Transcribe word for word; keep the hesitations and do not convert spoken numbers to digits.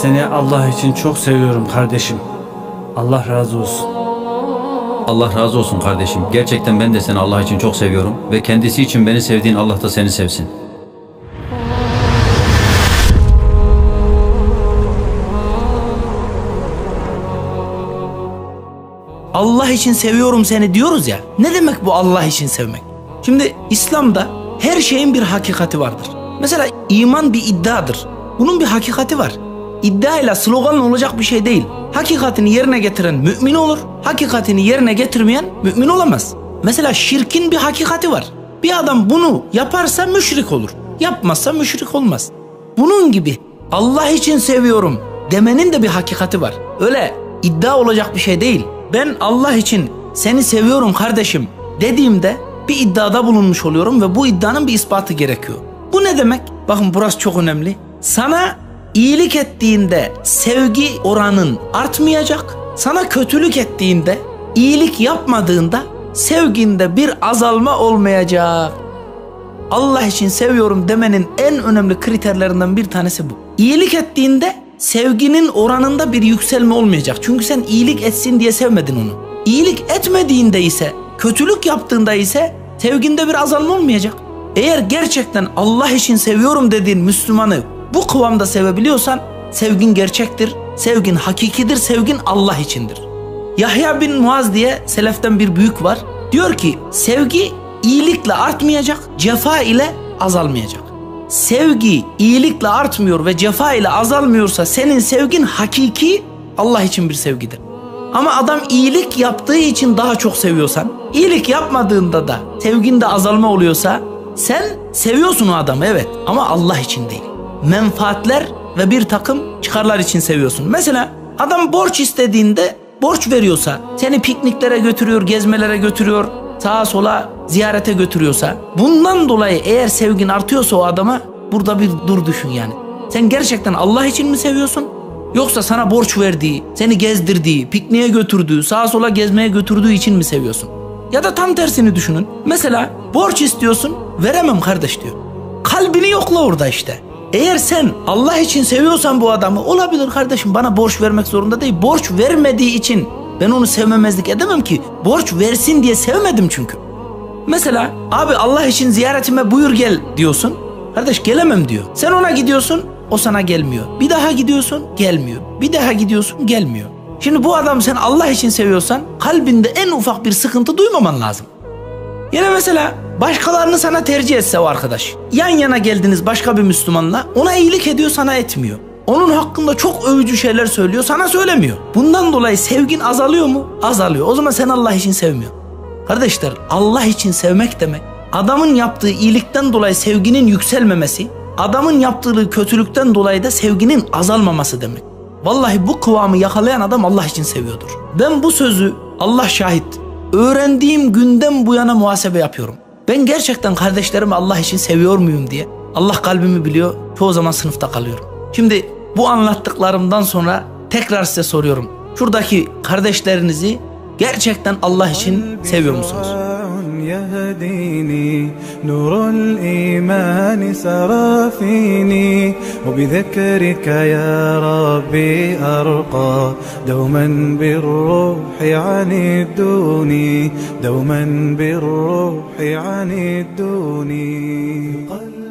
seni Allah için çok seviyorum kardeşim. Allah razı olsun. Allah razı olsun kardeşim. Gerçekten ben de seni Allah için çok seviyorum ve kendisi için beni sevdiğin Allah da seni sevsin. Allah için seviyorum seni diyoruz ya. Ne demek bu Allah için sevmek? Şimdi İslam'da her şeyin bir hakikati vardır. Mesela iman bir iddiadır. Bunun bir hakikati var. İddiayla, sloganla olacak bir şey değil. Hakikatini yerine getiren mümin olur. Hakikatini yerine getirmeyen mümin olamaz. Mesela şirkin bir hakikati var. Bir adam bunu yaparsa müşrik olur. Yapmazsa müşrik olmaz. Bunun gibi Allah için seviyorum demenin de bir hakikati var. Öyle iddia olacak bir şey değil. Ben Allah için seni seviyorum kardeşim dediğimde bir iddiada bulunmuş oluyorum ve bu iddianın bir ispatı gerekiyor. Bu ne demek? Bakın burası çok önemli. Sana iyilik ettiğinde sevgi oranın artmayacak. Sana kötülük ettiğinde, iyilik yapmadığında sevginde bir azalma olmayacak. Allah için seviyorum demenin en önemli kriterlerinden bir tanesi bu. İyilik ettiğinde sevginin oranında bir yükselme olmayacak. Çünkü sen iyilik etsin diye sevmedin onu. İyilik etmediğinde ise, kötülük yaptığında ise sevginde bir azalma olmayacak. Eğer gerçekten Allah için seviyorum dediğin Müslümanı bu kıvamda sevebiliyorsan sevgin gerçektir, sevgin hakikidir, sevgin Allah içindir. Yahya bin Muaz diye seleften bir büyük var. Diyor ki sevgi iyilikle artmayacak, cefa ile azalmayacak. Sevgi iyilikle artmıyor ve cefa ile azalmıyorsa senin sevgin hakiki Allah için bir sevgidir. Ama adam iyilik yaptığı için daha çok seviyorsan, iyilik yapmadığında da sevginde azalma oluyorsa sen seviyorsun o adamı evet ama Allah için değil. Menfaatler ve bir takım çıkarlar için seviyorsun. Mesela adam borç istediğinde borç veriyorsa, seni pikniklere götürüyor, gezmelere götürüyor, sağa sola ziyarete götürüyorsa, bundan dolayı eğer sevgin artıyorsa o adama burada bir dur düşün yani. Sen gerçekten Allah için mi seviyorsun? Yoksa sana borç verdiği, seni gezdirdiği, pikniğe götürdüğü, sağa sola gezmeye götürdüğü için mi seviyorsun? Ya da tam tersini düşünün. Mesela borç istiyorsun, veremem kardeş diyor. Kalbini yokla orada işte. Eğer sen Allah için seviyorsan bu adamı, olabilir kardeşim bana borç vermek zorunda değil. Borç vermediği için ben onu sevmemezlik edemem ki. Borç versin diye sevmedim çünkü. Mesela abi Allah için ziyaretime buyur gel diyorsun. Kardeş gelemem diyor. Sen ona gidiyorsun, o sana gelmiyor. Bir daha gidiyorsun, gelmiyor. Bir daha gidiyorsun, gelmiyor. Şimdi bu adam sen Allah için seviyorsan kalbinde en ufak bir sıkıntı duymaman lazım. Yine mesela başkalarını sana tercih etse o arkadaş. Yan yana geldiniz başka bir Müslümanla, ona iyilik ediyor, sana etmiyor. Onun hakkında çok övücü şeyler söylüyor, sana söylemiyor. Bundan dolayı sevgin azalıyor mu? Azalıyor. O zaman sen Allah için sevmiyorsun. Kardeşler Allah için sevmek demek, adamın yaptığı iyilikten dolayı sevginin yükselmemesi, adamın yaptığı kötülükten dolayı da sevginin azalmaması demek. Vallahi bu kıvamı yakalayan adam Allah için seviyordur. Ben bu sözü Allah şahit, öğrendiğim günden bu yana muhasebe yapıyorum. Ben gerçekten kardeşlerimi Allah için seviyor muyum diye. Allah kalbimi biliyor, çoğu zaman sınıfta kalıyorum. Şimdi bu anlattıklarımdan sonra tekrar size soruyorum. Şuradaki kardeşlerinizi gerçekten Allah için seviyor musunuz? يهديني نور الإيمان سرى فيني وبذكرك يا ربي أرقى دوما بالروح عن الدوني دوما بالروح عن الدوني.